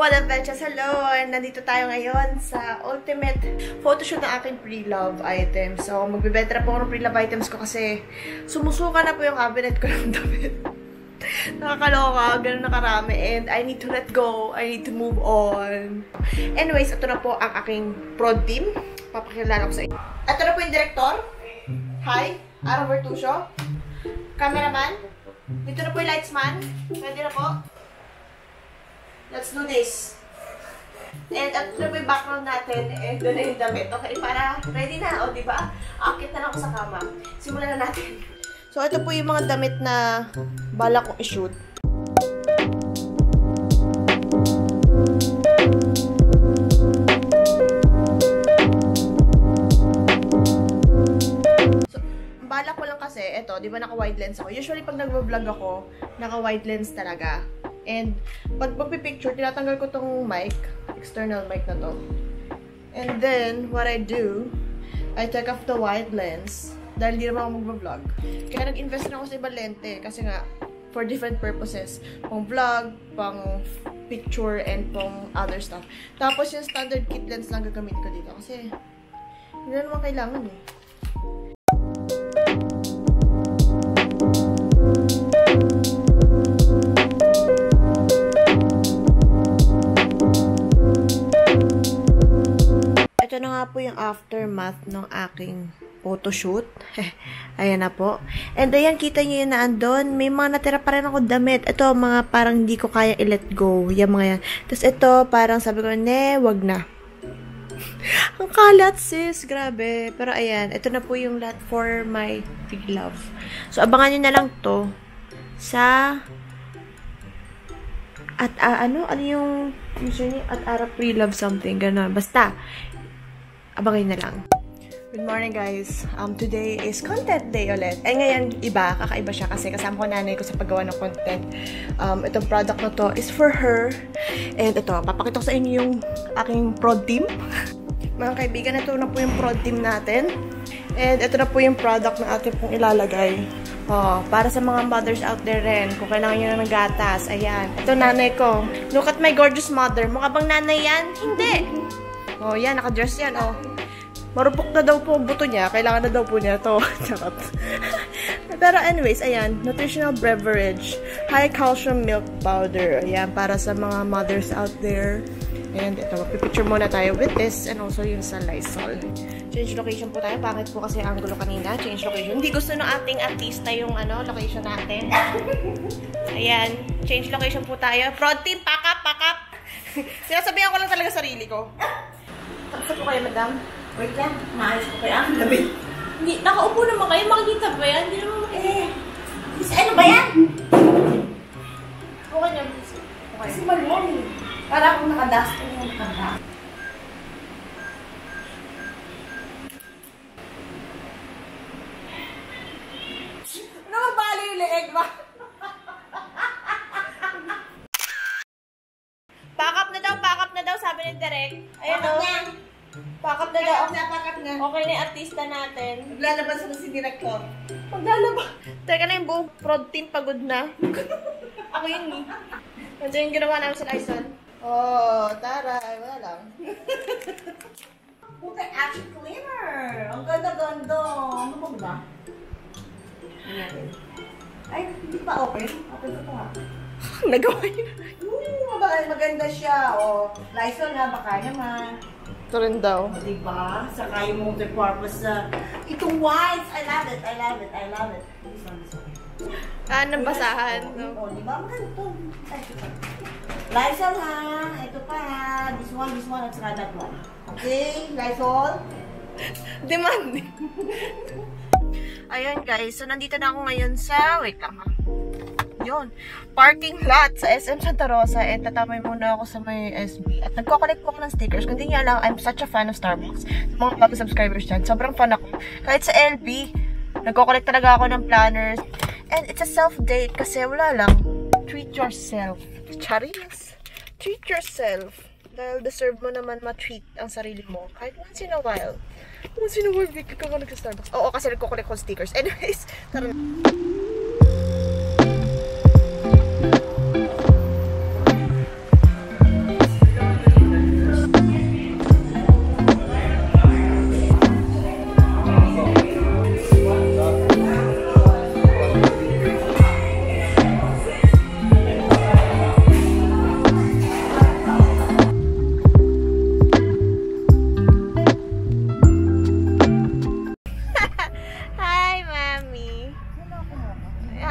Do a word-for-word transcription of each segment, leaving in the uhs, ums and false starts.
What up, Betches? Hello! And nandito tayo ngayon sa ultimate photoshoot ng aking pre-love items. So, magbibenta na po ako ng pre-love items ko kasi sumusuka na po yung cabinet ko ng damit. Nakakaloka, ganun na karami. And I need to let go. I need to move on. Anyways, ito na po ang aking prod team. Papakilala ko sa inyo. Ito na po yung director. Hi, Ara Vertusio. Cameraman. Dito na po yung lightsman. Pwede na po. Let's do this. And at ito po yung background natin. And doon na yung damit. Okay, para ready na. O, diba? Akit na lang ako sa kama. Simulan na natin. So, ito po yung mga damit na bala kong i-shoot. So, bala ko lang kasi, ito, di ba naka-wide lens ako? Usually, pag nag-vlog ako, naka-wide lens talaga. And, pag magpipicture, tinatanggal ko tong mic, external mic na to. And then, what I do, I take off the wide lens, dahil di naman ako mag-vlog. Kaya nag-invest na ako sa ibang lente, kasi nga, for different purposes. Pang vlog, pang picture, and pang other stuff. Tapos, yung standard kit lens lang gagamit ko dito, kasi, hindi na naman kailangan eh. Ito na nga po yung aftermath ng aking photoshoot. Ayan na po. And ayan, kita nyo yun na andun. May mga natira pa rin ako damit. Ito, mga parang hindi ko kaya i-let go. Yung mga yan. Tapos ito, parang sabi ko, ne, wag na. Ang kalat, sis. Grabe. Pero ayan, ito na po yung lahat for my big love. So, abangan nyo na lang to sa at uh, ano? Ano yung usually at Ara pre-love something. Ganon. Basta, abangin na lang. Good morning, guys. Um, today is content day ulit. Eh, ngayon, iba. Kakaiba siya kasi kasama ko nanay ko sa paggawa ng content. Um, itong product na to is for her. And ito, papakita ko sa inyo yung aking prod team. Mga kaibigan, ito na po yung prod team natin. And ito na po yung product na atin pong ilalagay. Oh, para sa mga mothers out there rin, kung kailangan nyo na ng gatas. Ayan. Ito nanay ko. Look at my gorgeous mother. Mukha bang nanay yan? Hindi! Oh, yan. Naka-dress yan, oh. Marupok na daw po ang buto niya. Kailangan na daw po niya to. Charot. Pero anyways, ayan. Nutritional beverage. High calcium milk powder. Ayan, para sa mga mothers out there. And ito, magpipicture muna tayo with this. And also yung sa Lysol. Change location po tayo. Pangit po kasi ang gulo kanina. Change location. Hindi gusto ng ating artista yung ano, location natin. Ayan. Change location po tayo. Prod team, pack up, pack up. Sinasabihan ko lang talaga sarili ko. Tapos po kayo, madam? Wait lang, maayos ko kaya ang labi. Hindi, nakaupo naman kayo, makikita ba yan? Hindi naman makikita. Eh, kasi ano ba yan? Okay niya, please. Okay. Kasi malong. Para akong nakadust ko yung nakadust. Ano mabali yung leeg ba? Pack up na daw, pack up na daw, sabi ni Derek. Ayan o. Pack up na daw. Pack up na. Okay na yung artista natin. Maglalabas na si director. Maglalabas. Teka na yung buong prod team pagod na. Ako yun eh. Nandiyan yung ginawa namin sa Lysol. Oh, taray. Wala lang. Okay, action cleaner. Ang ganda-ganda. Ano ba ba? Ay, hindi pa okay. Okay pa pa. Nagawa yun. Hmm, maganda siya. O, Lysol nga, baka naman. Ito rin daw. Diba? Saka yung multi-purpose sa... Uh, itong whites! I love it! I love it! I love it! This one, this one. Ah, nabasahan. No? O, diba? Maganda ito. Lysol ha! Ito pa ha! This one, this one, at saka that one. Okay? Lysol? Demanding. Ayan guys. So, nandito na ako ngayon sa... Wait lang ha. Yun. Parking lot sa S M Santa Rosa. And tatamay muna ako sa may S B. At nagko-collect po ako ng stickers. Kung hindi nyo alam, I'm such a fan of Starbucks. Mga bago subscribers dyan. Sobrang fan ako. Kahit sa L B, nagko-collect talaga ako ng planners. And it's a self-date kasi wala lang. Treat yourself. Charis. Treat yourself. Dahil deserve mo naman ma-treat ang sarili mo. Kahit once in a while. Once in a while, bigay ka ka nag-Starbucks. Oo, kasi nagko-collect ko stickers. Anyways, tara na.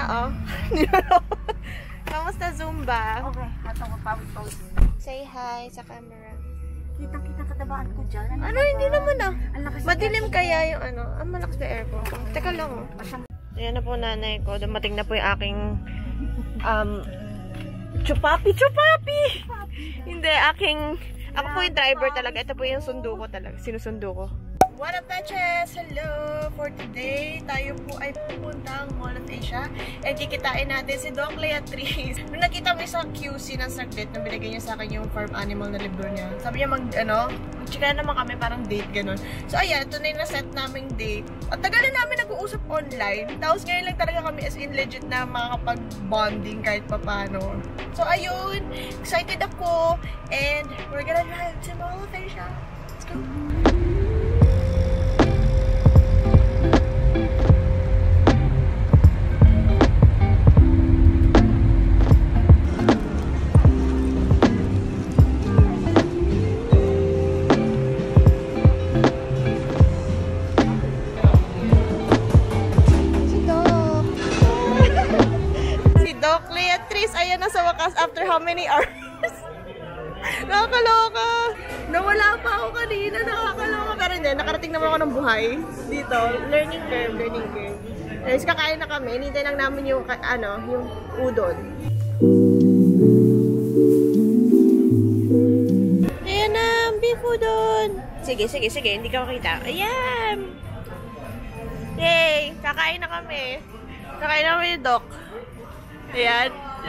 oh. Kamusta Zumba? Okay, hatang ko pawis-pawis. Say hi sa camera. Kita-kita katabaan ko dyan. Ano, Ano, hindi naman ah. Ang lakas ng Madilim aircon. kaya yung ano. Ang malakas na aircon ko. Teka lang oh. Ayan na po nanay ko. Dumating na po yung aking um, chupapi, chupapi! Hindi, aking... Ako po yung driver talaga. Ito po yung sundo ko talaga. Sinusundo ko. What up, Patches? Hello! For today, tayo po ay pupuntang Mall of Asia and kikitain natin si Doc Leatrice. Nung nakita mo sa Q C ng saglit, nung binigay niya sa akin yung farm animal na libro niya, sabi niya mag, ano, mag-chika naman kami, parang date, ganun. So, ayan, ito na yung na-set naming date. At tagal na namin nag-uusap online. Tapos ngayon lang talaga kami as in legit na makakapag-bonding kahit papano. So, ayun, excited ako and we're gonna drive to Mall of Asia. Let's go! Ayan na sa wakas after how many hours? Nakakaloka! Nawala pa ako kanina, nakakaloka. Pero hindi, nakarating naman ako ng buhay. Dito, learning curve, learning curve. Tapos kakain na kami, hinintay lang namin yung, ano, yung udon. Ayan na, beef udon! Sige, sige, sige, hindi ka makita. Ayan! Yay! Kakain na kami. Kakain na kami ni Doc. Ayan.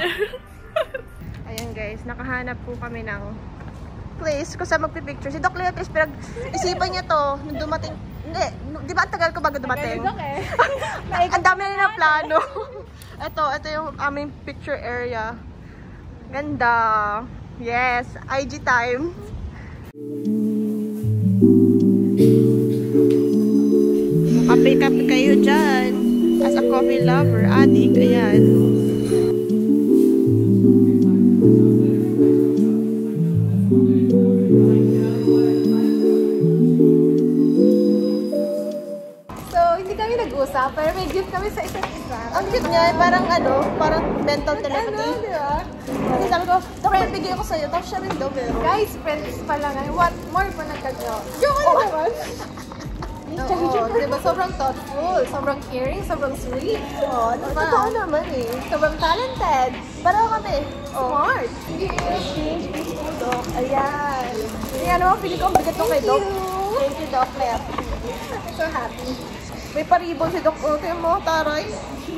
Ayan guys, nakahanap po kami ng place kung saan magpipicture. Si Doc Leatrice, pero isipan niya to nung dumating. Hindi, di ba ang tagal ko bago dumating? Ang dami na na plano. Ito, ito yung aming picture area. Ganda. Yes, I G time. Kape-kape kayo dyan. As a coffee lover, addict, ayan. Pero may gift kami sa isa't isa. Ang cute niya, parang ano, parang mental telepathy. Ano, di ba? Kasi sabi ko, Dok, bigay ako sa'yo, tapos siya rin daw, pero... Guys, friends pa lang. What more pa nagkagawa? Yung ano naman? Oo, diba? Sobrang thoughtful, sobrang caring, sobrang sweet. Oo, diba? Totoo naman eh. Sobrang talented. Pareho kami. Smart. Change peaceful, Doc. Ayan. Hindi ano, feeling ko ang bigat ko kay Doc. Thank you, Doc Lep. I'm so happy. May paribon si Doc Ote mo, taray.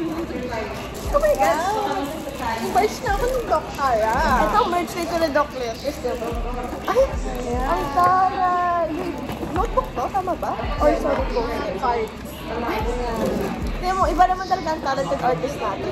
Oh my God. Merch na ako ng Doc Tara. Ito, merch nito ni Doc Lep. Ay, ang taray. Notebook to, tama ba? Or sorry po, card. Tingnan mo, iba naman talaga ang talented artist natin.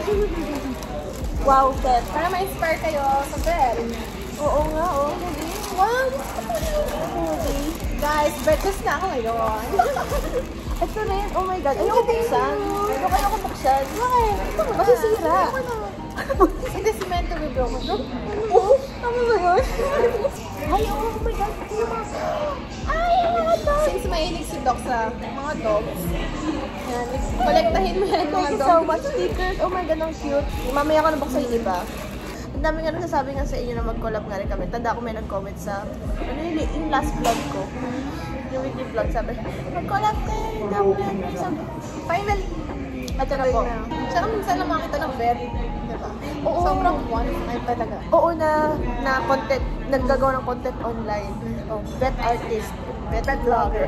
Wow, Beth. Para ma-inspire kayo sa Beth. Oo nga, oh. Wow! Okay. Guys, breakfast na ako ngayon. Ito na yun. Oh my God. Ayoko buksan. Ayoko ayoko buksan. Bakit? Masisira. Hindi, cemento may broken. Oo. Tama ba yun? Ay, oh my God. Ay, mga dogs. Since mahilig si Doc sa mga dogs, yan, kolektahin mo yan mga Thank you dogs. so much, stickers. Oh my God, ang cute. Mamaya ko na buksan yung iba. Ang dami nga nagsasabi nga sa inyo na mag-collab nga rin kami. Tanda ko may nag-comment sa, ano yun, yung last vlog ko. Yung weekly vlog, sabi, mag-collab kayo, mag-collab. Sabi, Finally, ito na po. tsaka minsan lang makita ng vet, diba? Oo. Sobrang one ay talaga. Oo na, na content, naggagawa ng content online. Oh, vet artist, vet vlogger.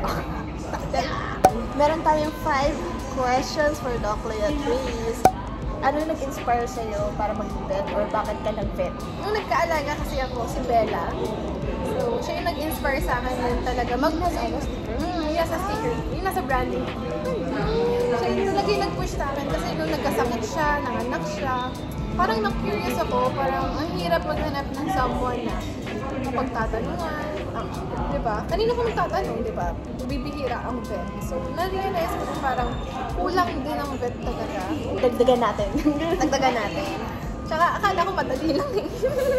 Meron tayong five questions for Doc Leatrice. Ano yung nag-inspire sa'yo para mag-vet or bakit ka nag-vet? Nung nagkaalaga kasi ako, si Bella, so siya yung nag-inspire sa akin din talaga mag-nasa ano, sticker. Hmm, yes, sa sticker. Yung nasa branding. Siya yung talaga yung nag-push sa akin kasi nung nagkasakit siya, nanganak siya, parang na-curious ako, parang ang hirap maghanap ng someone na mapagtatanungan. Ah, diba? Kanina ko magtatanong, diba? Bibihira ang vet. So, na-realize ko parang kulang din ang vet talaga. Dagdagan natin. Dagdagan natin. Tsaka akala ko madali lang eh.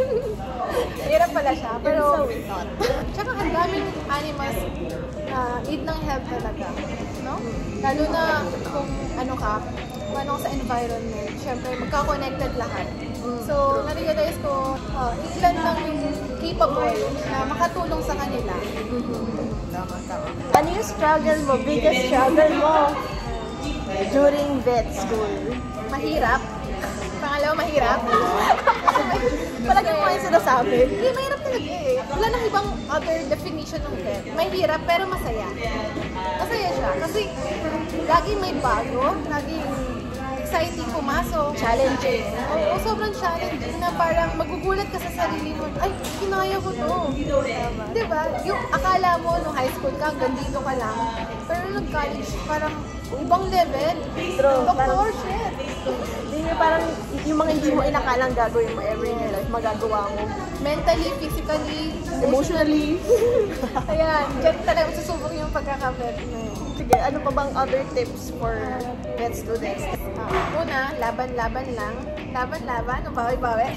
Hirap pala siya. Pero, so we thought. tsaka ang daming animals na need ng help talaga. No? Lalo na kung ano ka, ano sa environment. Siyempre, magka-connected lahat. So, na-realize ko, uh, ilan lang yung capable na makatulong sa kanila. Tama, tama. Ano yung struggle mo? Biggest struggle mo during vet school? Mahirap. Pangalawa, mahirap. Palagi mo kayo sinasabi. Hindi, mahirap talaga eh. Wala nang ibang other definition ng vet. Mahirap, pero masaya. Masaya siya. Kasi, laging may bago. Laging exciting pumasok. Challenging. Oo, sobrang challenging na parang magugulat ka sa sarili mo. Ay, kinaya ko to. Diba? Yung akala mo nung high school ka, hanggang dito ka lang. Pero nung college, parang ibang level. True. Doctor, shit. Hindi yung parang yung mga hindi mo inakalang gagawin mo ever in your life, magagawa mo. Mentally, physically, Emotionally. Ayan, dyan talaga susubok yung pagkaka-vet mo. Sige, ano pa bang other tips for vet students? Uh, una, laban-laban lang. Laban-laban, ang bawi-bawi.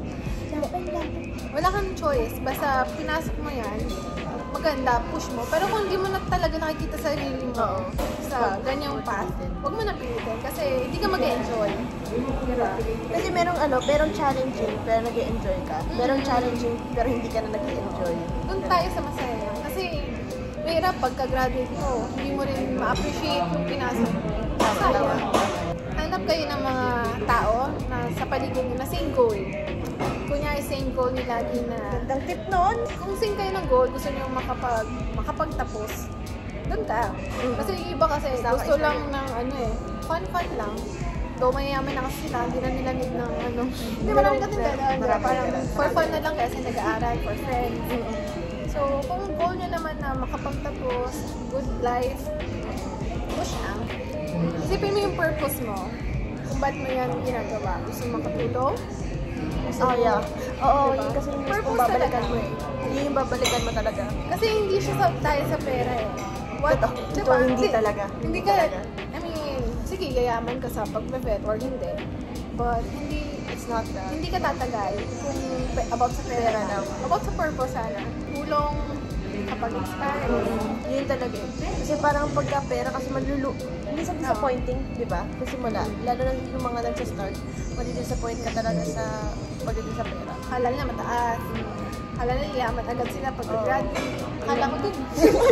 Wala kang choice. Basta pinasok mo yan, maganda, push mo. Pero kung hindi mo na talaga nakikita sa sarili mo Oo. sa ganyang path, huwag mo na pilitin kasi hindi ka mag-enjoy. Diba? Kasi merong ano, merong challenging pero nag-enjoy ka. Merong challenging pero hindi ka na nag-enjoy. Doon tayo sa masaya. Kasi mahirap pagka-graduate mo, hindi mo rin ma-appreciate yung pinasok mo. Sayang. Hanap kayo ng mga tao na sa paligid nyo na same goal. Kunyari same goal nila din na Gandang tip nun. kung same kayo ng goal, gusto nyo makapag, makapagtapos, doon ka. Kasi yung iba kasi gusto lang ng ano eh, fun-fun lang. Though mayayaman na kasi sila, hindi na nila need ng ano. Hindi, marami kasi gano'n. Parang for fun na lang kasi nag-aaral, for friends. So, kung goal nyo naman na makapagtapos, good life, push lang. Isipin mo yung purpose mo. Kung ba't mo yan ginagawa. Gusto mo makatulong? Gusto Oh, yeah. Oo, Diba? yun kasi yung Purpose mismo babalikan talaga. mo eh. Yun yung babalikan mo talaga. Kasi hindi siya sa, dahil sa pera eh. What? Totoo. Diba? Totoo, hindi Kasi talaga. Hindi Hindi ka, talaga. I mean, sige, yayaman ka sa pag-vet or hindi. But hindi, It's not that. hindi ka tatagal kung pe- about sa pera, Pera lang. lang. About sa purpose sana. Tulong kapag inspire. Yun talaga eh. Kasi parang pagka pera kasi malulu... Hindi sa disappointing, di ba? Kasi mula, lalo na yung mga nagsa-start, madi-disappoint ka talaga sa pagdating sa pera. Akala nila mataas. Akala nila yaman agad sila pag-graduate. Akala ko din.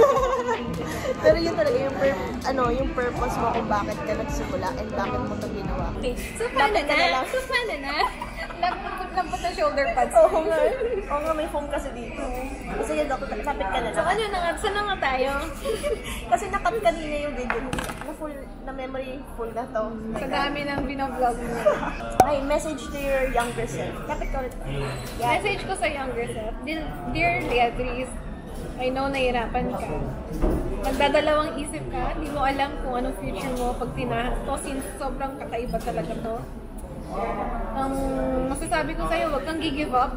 Pero yun talaga yung pur ano, yung purpose mo kung bakit ka nagsimula and bakit mo ito ginawa. Okay. So, paano Lapit ka na na? lang. So, paano na? Lambot na shoulder pads. Oo nga. Oo nga, may foam kasi dito. Kasi yun, Dok, lapit ka na So, lang. ano na nga? Saan na nga tayo? Kasi nakat kanina yung video. Na full, na memory full na to. Sa dami ng binablog mo. Ay, message to your younger self. Lapit ka ulit. Yeah. Message ko sa younger self. Dear, dear Beatrice, I know nahirapan ka. Nagdadalawang isip ka, hindi mo alam kung anong future mo pag tinahas to since sobrang kakaiba talaga to. Ang masasabi ko sa'yo, huwag kang gi-give up.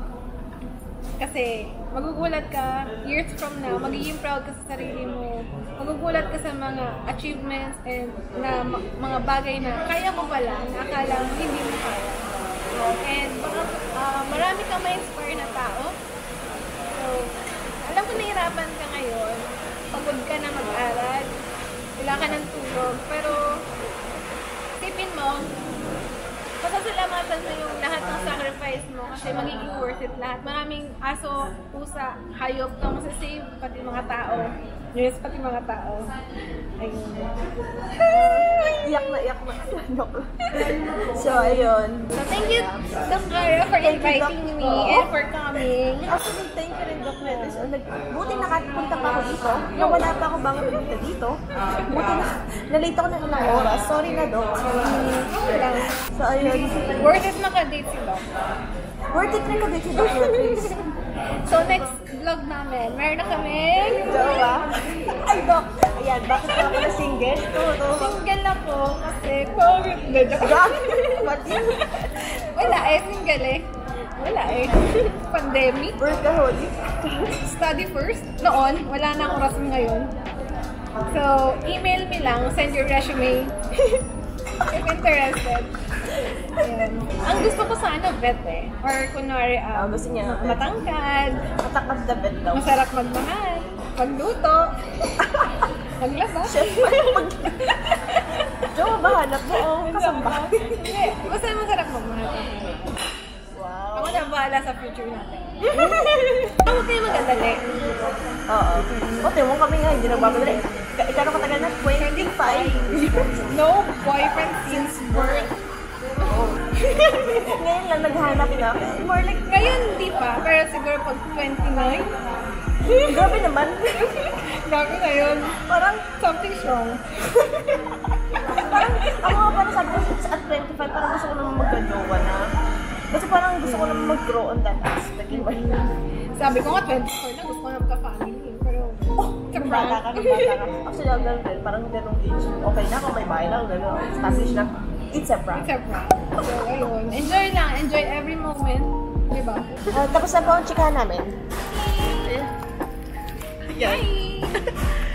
Kasi magugulat ka, years from now, magiging proud ka sa sarili mo. Magugulat ka sa mga achievements and na ma- mga bagay na kaya mo pala, na akala mo hindi mo kaya. And baka, uh, marami kang ma-inspire na tao. So, alam ko nahirapan ka ngayon, pagod ka na mag-aral, wala ka ng tulog, pero tipin mo, pasasalamatan mo yung lahat ng sacrifice mo kasi magiging worth it lahat. Maraming aso, pusa, hayop kang masasave, pati mga tao. Yes, pati mga tao. Ayun. Iyak na, iyak na. Joke lang. So, ayun. So, thank you, Doc Cara, for inviting me and for coming. Actually, thank you rin, Doc Metis. Buti nakapunta pa ako dito. Nung wala pa ako bago pumunta dito. Buti na, nalate ako ng ilang oras. Sorry na, Doc. So, ayun. Worth it makadate si Doc. Worth it rin ka dito, Doc Metis. So, next vlog namin, meron na kaming Jowa. Ay, Doc. Ayan, bakit pa ako na single? Ito, ito. single ako kasi COVID na joke. What yun? Wala eh, single eh. Wala eh. Pandemic. Workaholic. Study first. Noon, wala na akong rason ngayon. So, email me lang, send your resume. If interested. Ayan. Ang gusto ko sana vet eh. Or kunwari, Ah, um, gusto niya. matangkad, Matakad the bed daw. masarap magmahal, magluto. Maglaba? Siyempre, pag... Jowa ba hanap mo? Oo, kasamba. Hindi. Basta masarap magmahal. Wow. Ako na bahala sa future natin. Ako kayo mag-adali. Oo. Ote, mo kami nga, hindi nagbabalari. Ikaw na katagal na? twenty-five. No boyfriend since birth. Ngayon lang naghanap na. More like, Ngayon hindi pa, pero siguro pag twenty-nine. grabe naman. Grabe na yun. Parang, Something's wrong. parang, ako nga parang sabi ko at twenty-five, parang gusto ko naman magka-jowa na. Kasi parang gusto ko naman mag-grow on that aspect. Sabi ko nga twenty-four na, gusto ko na magka-family. Pero, it's a Nung prank. bata ka, nung bata ka. Actually, ako ganun din. Parang ganung age. Okay na, kung may bahay na, gano'n. Establish na. It's a prank. It's a prank. So, ayun. Enjoy lang. Enjoy every moment. Diba? Uh, tapos na po ang chikahan namin. Bye!